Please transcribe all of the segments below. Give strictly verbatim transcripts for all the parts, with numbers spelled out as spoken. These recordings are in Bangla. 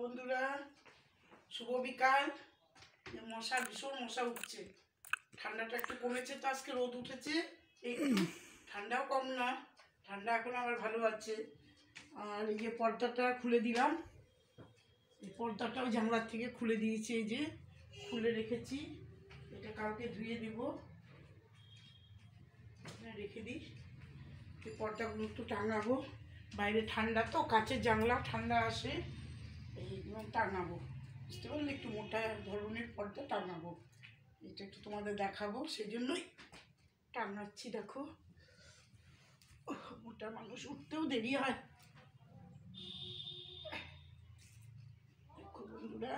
বন্ধুরা, শুভ বিকাল। মশা ভীষণ মশা উঠছে। ঠান্ডাটা একটু কমেছে তো, আজকে রোদ উঠেছে একটু, ঠান্ডাও কম না, ঠান্ডা এখন আবার ভালো আছে। আর এই যে পর্দাটা খুলে দিলাম, এই পর্দাটাও জানলার থেকে খুলে দিয়েছি, এই যে খুলে রেখেছি। এটা কালকে ধুয়ে দিব, রেখে দিই। এই পর্দাগুলো একটু টাঙাবো, বাইরে ঠান্ডা তো, কাচের জানলা ঠান্ডা আসে, এইগুলো টাঙাবো। বুঝতে পারলে, একটু মোটা ধরনের পর্দা টাঙাবো। এটা একটু তোমাদের দেখাবো, সেই জন্যই টাঙাচ্ছি। দেখো, মোটা মানুষ উঠতেও দেরি হয়। দেখো বন্ধুরা,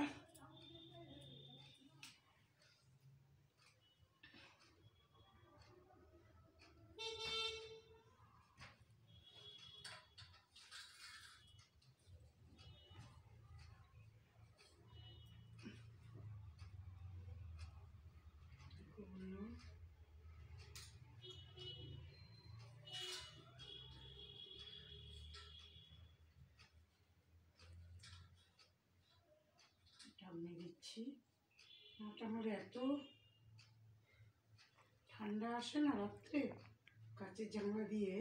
টাঙিয়ে দিচ্ছি। আমার এত ঠান্ডা আসে না রাত্রে, কাচের জানলা দিয়ে।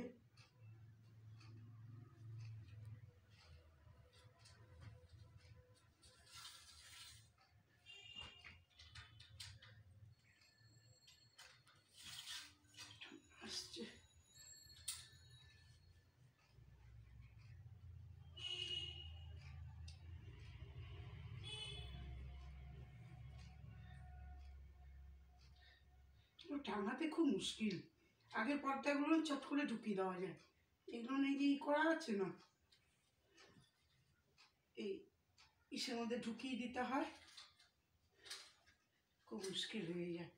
আসছে টাঙাতে খুব মুশকিল। আগের পর্দাগুলো চট করে ঢুকিয়ে দেওয়া যায়, এগুলো এই যে করা আছে না, এই ইসের মধ্যে ঢুকিয়ে দিতে হয়, খুব মুশকিল হয়ে যায়।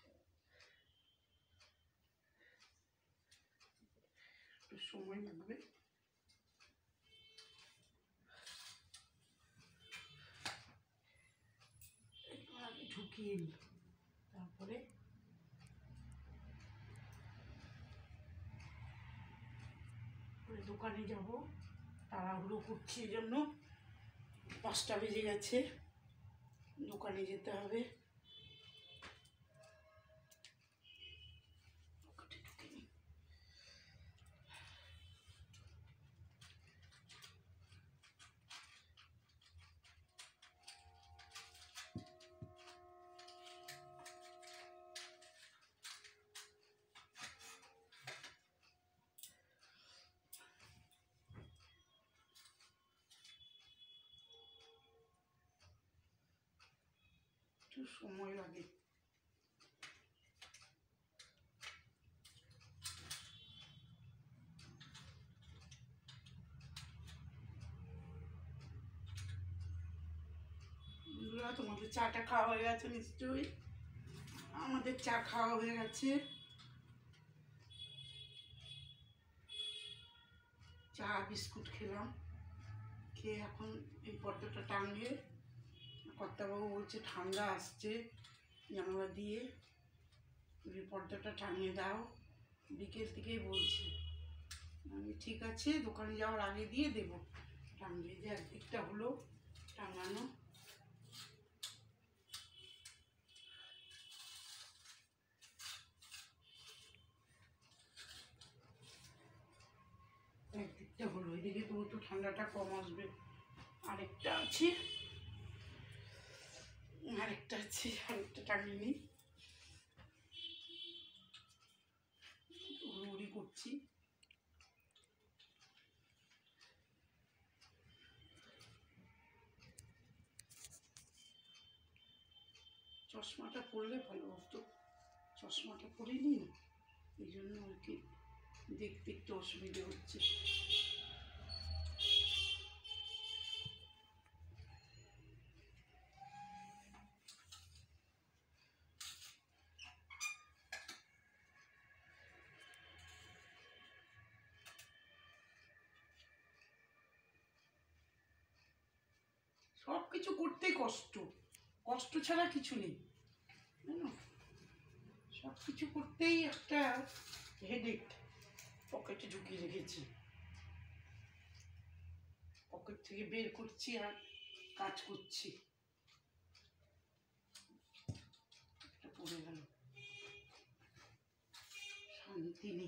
একটু সময় লাগবে। আগে ঢুকিয়ে নিই, তারপরে দোকানে যাব, তাড়াহুড়ো করছি, এই জন্য পাঁচটা বেজে গেছে, দোকানে যেতে হবে। একটু সময় লাগে। তোমাদের চাটা খাওয়া হয়ে গেছে নিশ্চয়ই। আমাদের চা খাওয়া হয়ে গেছে, চা বিস্কুট খেলাম, খেয়ে এখন এই পর্দাটা টাঙিয়ে, কর্তাবাবু বলছে ঠান্ডা আসছে, জানলা দিয়ে এই পর্দাটা টাঙিয়ে দাও, বিকেল থেকেই বলছে। আমি ঠিক আছে, দোকানে যাওয়ার আগে দিয়ে দেবো টাঙিয়ে। যে একদিকটা হলো টাঙানো, একদিকটা হলো, এদিকে তো একটু ঠান্ডাটা কম আসবে। আরেকটা আছে, আরেকটা আছে, আরেকটা টাঙিয়ে নিই। হুড়ি করছি। চশমাটা পরলে ভালো হতো, চশমাটা পরিনি না, এই জন্য আর কি দেখতে একটু অসুবিধে হচ্ছে। সব কিছু করতেই কষ্ট, কষ্ট ছাড়া কিছু নেই, জানো, সব কিছু করতেই একটা হেডেক। পকেটে ঢুকিয়ে রেখেছি, পকেট থেকে বের করছি আর কাজ করছি। এটা পড়ে গেল, শান্তি নেই।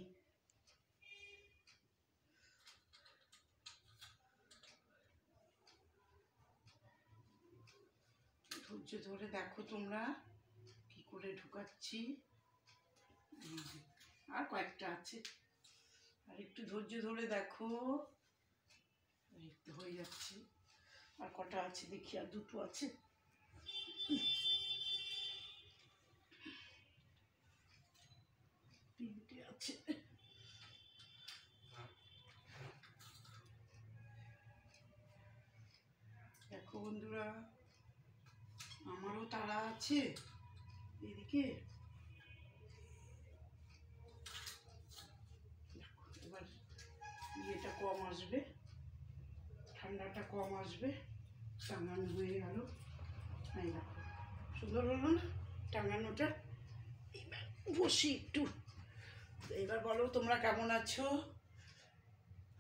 ধৈর্য ধরে দেখো তোমরা কি করে ঢুকাচ্ছি। আর কয়েকটা আছে, আর একটু ধৈর্য ধরে দেখো, হয়ে যাচ্ছে। আর কটা আছে দেখি, আর দুটো আছে। তিনটে আছে। দেখো বন্ধুরা, আমারও তারা আছে এদিকে। এবার ইয়েটা কম আসবে, ঠান্ডাটা কম আসবে। টাঙানো হয়ে গেল, এই দেখো সুন্দর হলো না টাঙানোটা। এবার বসি একটু। এবার বলো তোমরা কেমন আছো।